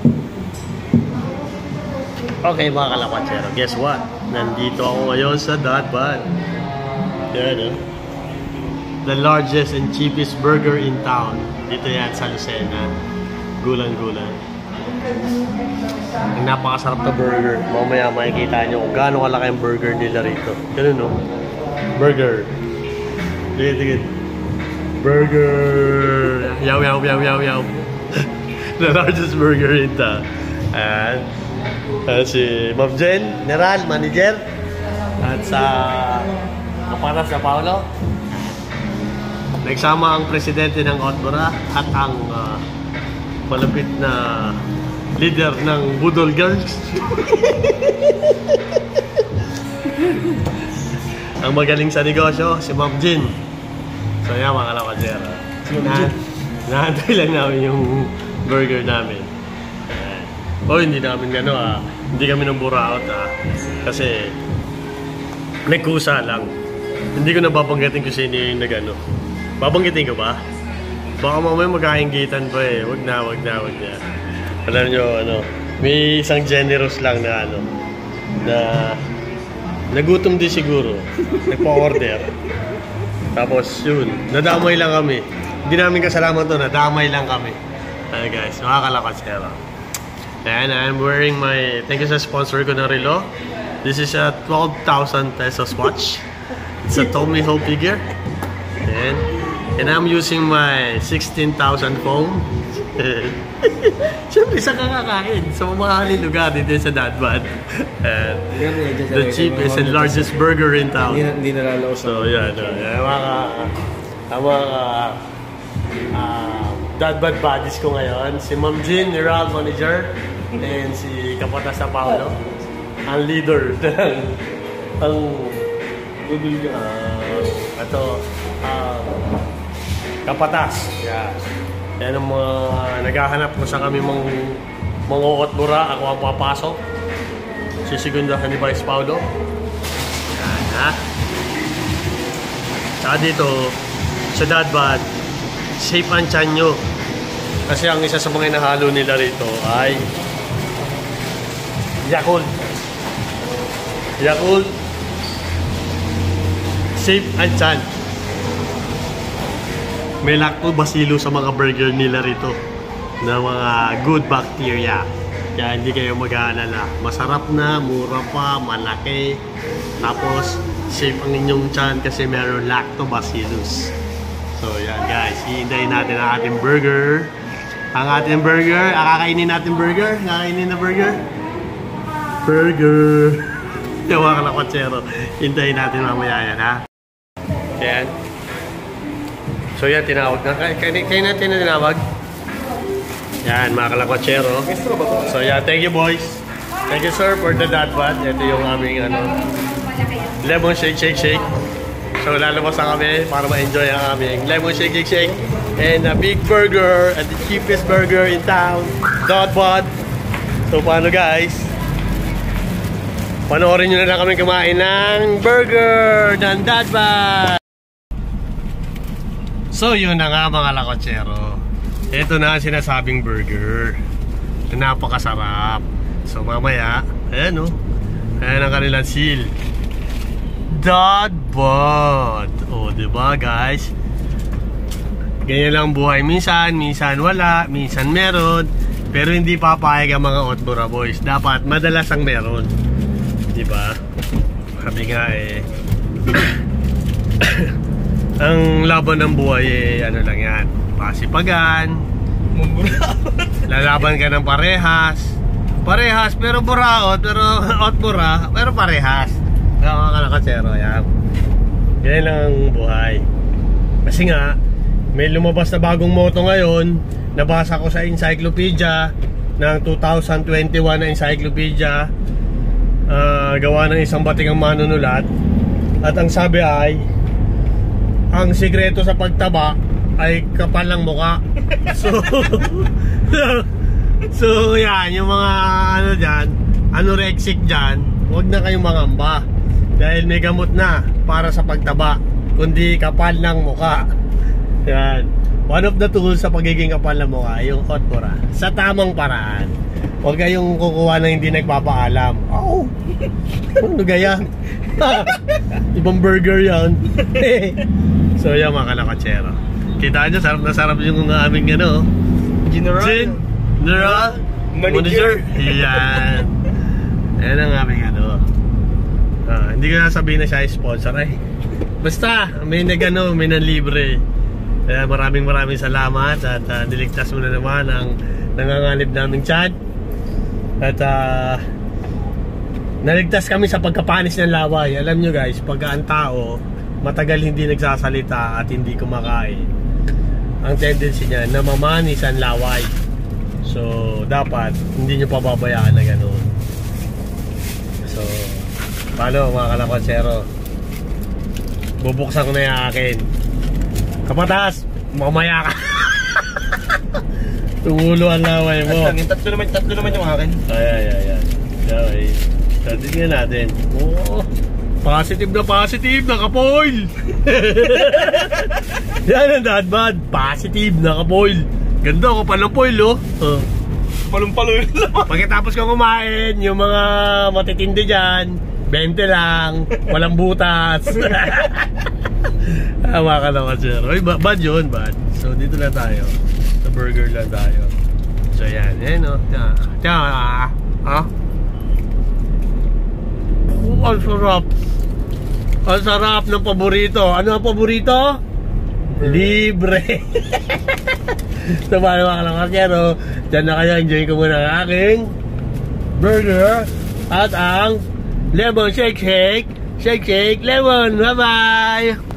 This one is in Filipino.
Okay mga kalakwachero, guess what? Nandito ako ngayon sa Datbad. Yan, the largest and cheapest burger in town. Dito yan sa Lucena. Gulang-gulang. Ang napakasarap na burger. Mamaya makikita nyo kung gaano kalaki ang burger nila rito. Ganun, no? Burger. Tigit. Burger. Yaw, yaw, yaw, yaw, yaw. The largest burger in town. And si Ma'am Jen, General Manager. At sa Kapatas sa Paolo. Nagsama ang presidente ng Otbora at ang malapit na leader ng Budol Girls. Ang magaling sa negosyo, si Ma'am Jen. So yan mga kalakwachero. Nahantay lang namin yung burger namin. Hindi namin hindi kami nang buraot kasi nagkusa lang. Hindi ko nababanggitin kung sino yung nag-ano. Babanggitin ko ba? Baka mamaya magkainggitan pa eh. Wag na. Alam nyo, may isang generous lang na na nagutom din siguro. Nagpa-order. Tapos yun, nadamay lang kami. Hindi namin kasalamat to, nadamay lang kami. Guys, makakalakwachero. And I'm wearing my, thank you sa sponsor ko ng relo. This is a 12,000 pesos watch. It's a Tommy Hilfiger. And I'm using my 16,000 phone. Siyempre, sa kakakain. Sa mamahaling lugar dito sa Datbad. The cheapest and largest burger in town. Hindi nalalaw sa... So, yan. Mga Datbad buddies ko ngayon. Si Ma'am Jen, General Manager. And si Kapatas sa Paolo. Ang leader ng Kapatas. Yeah. Yan ang mga naghahanap kung saan kami mga Otbora. Ako ang papasok. Sisigundahan ni Vice Paolo. Yan, ha? Saka dito, sa Datbad, safe ang tiyan nyo. Kasi ang isa sa mga inahalo nila rito ay Yakult. Safe ang tiyan. May lactobacillus sa mga burger nila rito na mga good bacteria. Kaya hindi kayo mag-aalala. Masarap na, mura pa, malaki. Tapos safe ang inyong tiyan kasi meron lactobacillus. So yan guys, hihintayin natin ang ating burger. Kakainin natin burger. Kakainin na burger. Yung mga kalakwachero. Hintayin natin mamaya yan, ha? Yan. So yan, tinawag na. Kayo natin na tinawag. Yan, mga kalakwachero. So yan, thank you boys. Thank you sir for the Datbad. Ito yung aming lemon shake. So lalabas na kami para ma-enjoy ang aming lemon shake. And a big burger at the cheapest burger in town, Datbad. So paano guys? Panoorin nyo na lang kami kumain ng burger ng Datbad. So yun na nga mga kalakwachero. Ito na ang sinasabing burger. Napakasarap. So mamaya, ayan ayan ang kanilang seal. Datbad. Diba guys? Ganyan lang buhay. Minsan wala, minsan meron. Pero hindi papayag ang mga Otbora boys. Dapat madalas ang meron. Diba? Sabi nga ang laban ng buhay lang yan. Pasipagan. Lalaban ka ng parehas pero buraot, pero Otbora, pero parehas. Kaya mga kalakwachero, yan. Yan lang ang buhay. Kasi nga may lumabas na bagong moto ngayon. Nabasa ko sa encyclopedia ng 2021 na encyclopedia, gawa ng isang batikang manunulat. At ang sabi ay ang sikreto sa pagtaba ay kapal ng mukha. So yan, yung mga dyan, anorexic dyan, huwag na kayong mangamba. Dahil may gamot na para sa pagtaba, kundi kapal ng mukha. Yan. One of the tools sa pagiging kapal ng mukha, yung Otbora. Sa tamang paraan. Huwag kayong kukuha na hindi nagpapaalam. Oo. Ano gaya? Ibang burger yan. So yan mga kalakatsero. Kita nyo, sarap na sarap yung aming ano. General Manager. Yan. Yan ang aming ano. Hindi ko nasabihin na siya ay sponsor ay. Basta may nagano, may nanlibre. Kaya maraming salamat at niligtas mo na naman ang nanganganib naming chat. At naligtas kami sa pagkapanis ng laway. Alam nyo guys, pag ang tao matagal hindi nagsasalita at hindi kumakain, ang tendency niya na mamanis ang laway. So dapat hindi nyo pababayaan na gano'n. So paano mga kalakatsero, bubuksan ko na yung akin. Kapataas, mamaya ka. Tumulo ang laway mo. Tatlo naman yung akin. Ay. Okay. So, tingnan natin. Oh, positive na kapoil. Yan ang dadbad. Positive na kapoil. Ganda ako palang foil, oh. Palong-palo yun naman. Pagkatapos kong kumain, yung mga matitindi dyan, 20 lang, walang butas. Hawa ka naman, sir. Uy, bad yun, bad. So, dito na tayo. Sa burger lang tayo. So, yan. Yan, o. Ang sarap. Ang sarap ng paborito. Ano ang paborito? Libre. So, paano mga kalakatsero, dyan na kayo. Enjoy ko muna ang aking burger at ang lemon shake, lemon. Bye-bye!